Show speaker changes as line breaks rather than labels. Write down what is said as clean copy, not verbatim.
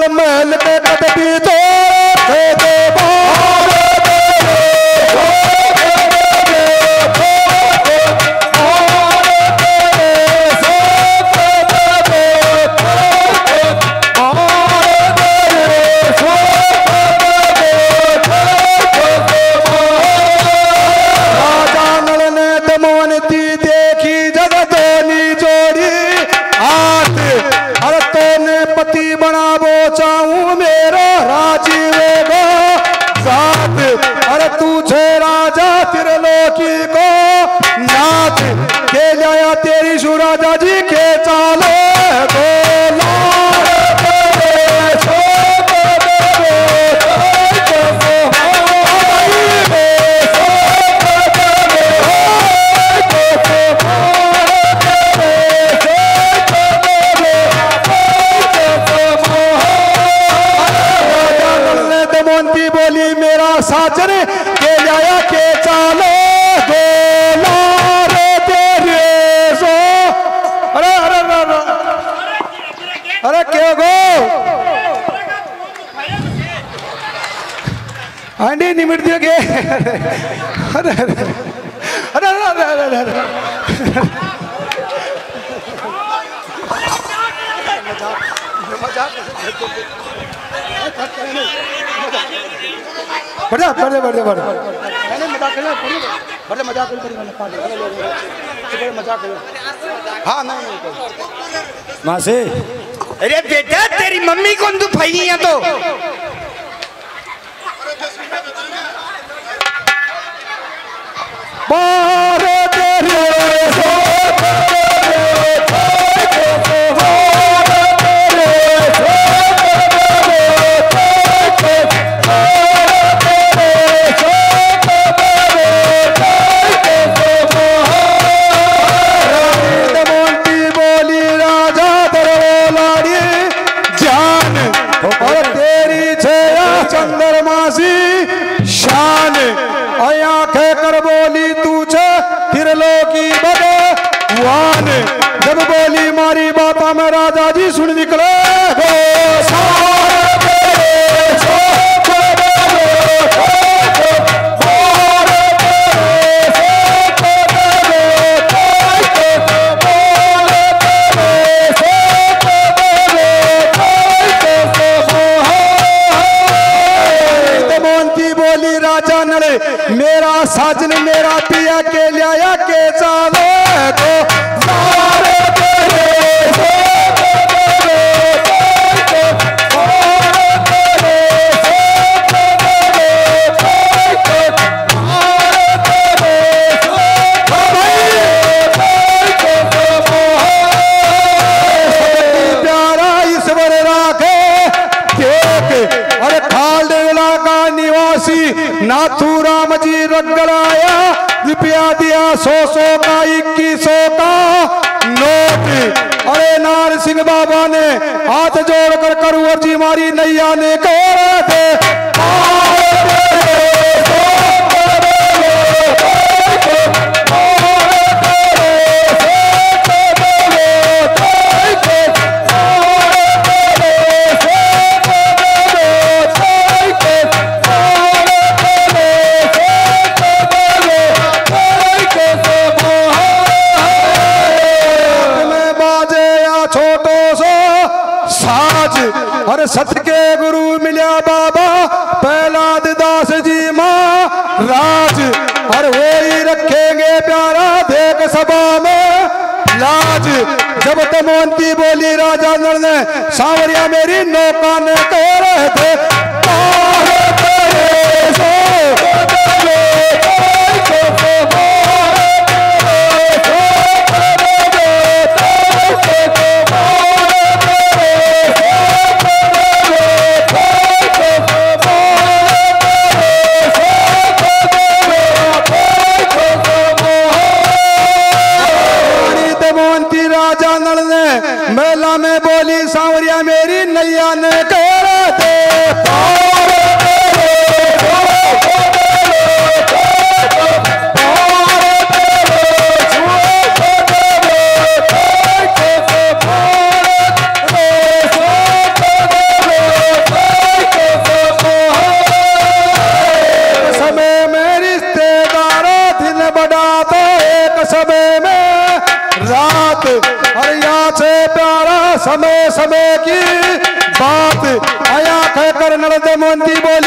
महल के कदबी तो बनावो चाहूं मेरा राजीव गो साथ। अरे तुझे राजा त्रिलोकी को नाथ के लाया तेरी सुराजा जी के चाले गोला बोली मेरा साजन के लाया के चाले गोला रे तेरे सो। अरे अरे अरे अरे क्यों गो आंटी निमिट दियो के अरे अरे अरे अरे अरे बढ़िया बढ़िया बढ़िया बढ़िया मैंने मजाक कर बढ़िया मजाक कर मजाक कर। हाँ नहीं माँ से
अरे बेटा तेरी मम्मी कौन तू भाई है तो
बारे तेरे शान आंखें कर बोली तुझे त्रिलोकी भगवान। जब बोली मारी बाता में राजा जी सुन निकले मेरा साजन मेरा पिया के लिया के चाले को सारे प्यारा ईश्वर राखे देख। अरे खालडेला का निवासी नाथू राम जी रगड़ाया रुपया दिया 100 का 2100 का नोट। अरे नार सिंह बाबा ने हाथ जोड़कर करुवर जी मारी नैया ने कर दे सत के गुरु मिल्या बाबा प्रहलाद दास जी महाराज। और वो ही रखेंगे प्यारा देख सभा में लाज। जब तमोंती बोली राजा नल ने सांवरिया मेरी नौका ने कह रहे थे मेला में बोली सांवरिया मेरी नैया ने कर दे समय समय की बात आया कहकर नरेंद्र मोदी बोली